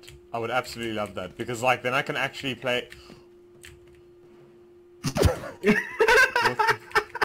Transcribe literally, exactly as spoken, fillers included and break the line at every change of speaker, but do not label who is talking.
that. I would absolutely love that because like then I can actually play.